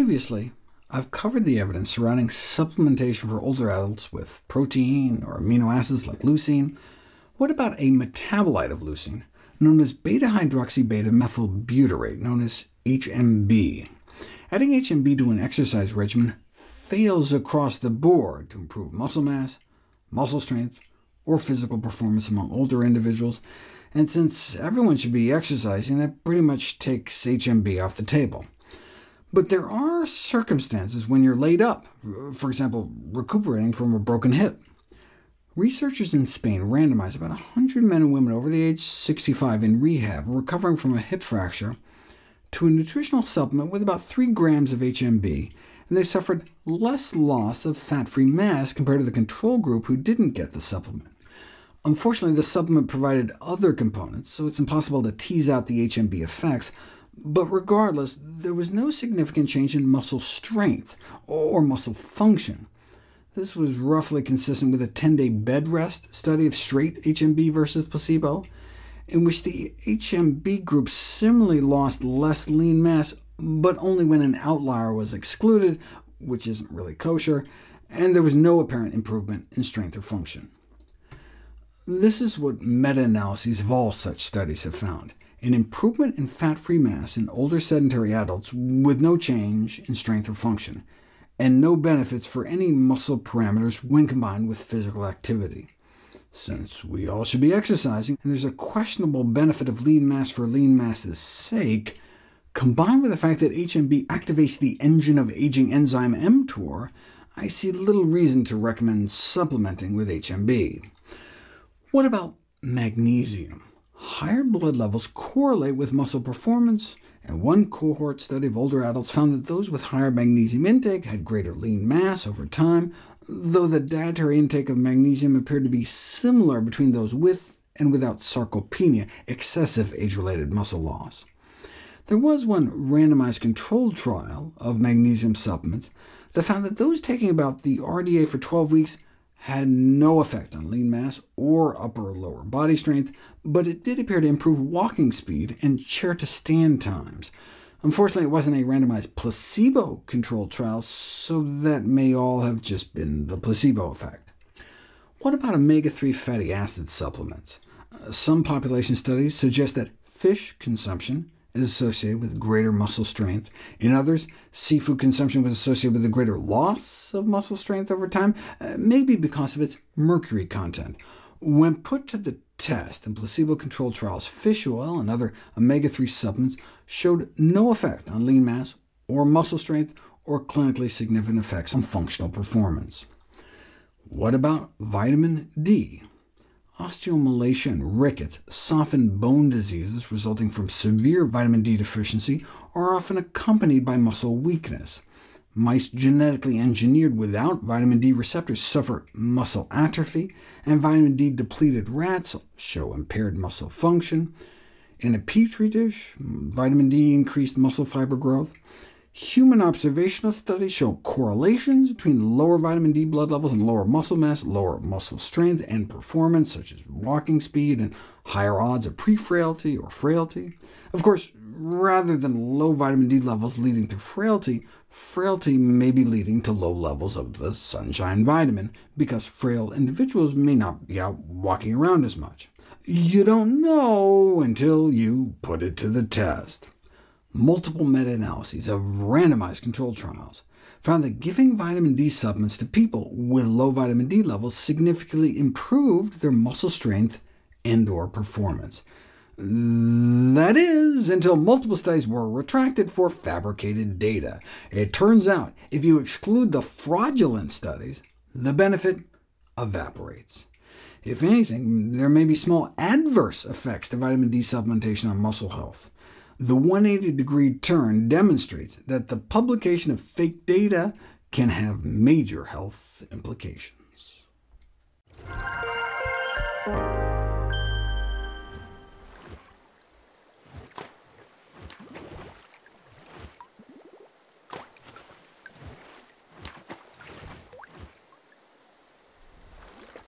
Previously, I've covered the evidence surrounding supplementation for older adults with protein or amino acids like leucine. What about a metabolite of leucine, known as beta-hydroxybeta-methylbutyrate, known as HMB? Adding HMB to an exercise regimen fails across the board to improve muscle mass, muscle strength, or physical performance among older individuals, and since everyone should be exercising, that pretty much takes HMB off the table. But there are circumstances when you're laid up, for example, recuperating from a broken hip. Researchers in Spain randomized about 100 men and women over the age 65 in rehab recovering from a hip fracture to a nutritional supplement with about 3 grams of HMB, and they suffered less loss of fat-free mass compared to the control group who didn't get the supplement. Unfortunately, the supplement provided other components, so it's impossible to tease out the HMB effects, but regardless, there was no significant change in muscle strength or muscle function. This was roughly consistent with a 10-day bed rest study of straight HMB versus placebo, in which the HMB group similarly lost less lean mass, but only when an outlier was excluded, which isn't really kosher, and there was no apparent improvement in strength or function. This is what meta-analyses of all such studies have found: an improvement in fat-free mass in older sedentary adults with no change in strength or function, and no benefits for any muscle parameters when combined with physical activity. Since we all should be exercising, and there's a questionable benefit of lean mass for lean mass's sake, combined with the fact that HMB activates the engine of aging enzyme mTOR, I see little reason to recommend supplementing with HMB. What about magnesium? Higher blood levels correlate with muscle performance, and one cohort study of older adults found that those with higher magnesium intake had greater lean mass over time, though the dietary intake of magnesium appeared to be similar between those with and without sarcopenia, excessive age-related muscle loss. There was one randomized controlled trial of magnesium supplements that found that those taking about the RDA for 12 weeks had no effect on lean mass or upper or lower body strength, but it did appear to improve walking speed and chair-to-stand times. Unfortunately, it wasn't a randomized placebo-controlled trial, so that may all have just been the placebo effect. What about omega-3 fatty acid supplements? Some population studies suggest that fish consumption is associated with greater muscle strength. In others, seafood consumption was associated with a greater loss of muscle strength over time, maybe because of its mercury content. When put to the test in placebo-controlled trials, fish oil and other omega-3 supplements showed no effect on lean mass or muscle strength, or clinically significant effects on functional performance. What about vitamin D? Osteomalacia and rickets, softened bone diseases resulting from severe vitamin D deficiency, are often accompanied by muscle weakness. Mice genetically engineered without vitamin D receptors suffer muscle atrophy, and vitamin D-depleted rats show impaired muscle function. In a petri dish, vitamin D increased muscle fiber growth. Human observational studies show correlations between lower vitamin D blood levels and lower muscle mass, lower muscle strength and performance, such as walking speed, and higher odds of pre-frailty or frailty. Of course, rather than low vitamin D levels leading to frailty, frailty may be leading to low levels of the sunshine vitamin, because frail individuals may not be out walking around as much. You don't know until you put it to the test. Multiple meta-analyses of randomized controlled trials found that giving vitamin D supplements to people with low vitamin D levels significantly improved their muscle strength and/or performance. That is, until multiple studies were retracted for fabricated data. It turns out, if you exclude the fraudulent studies, the benefit evaporates. If anything, there may be small adverse effects to vitamin D supplementation on muscle health. The 180-degree turn demonstrates that the publication of fake data can have major health implications.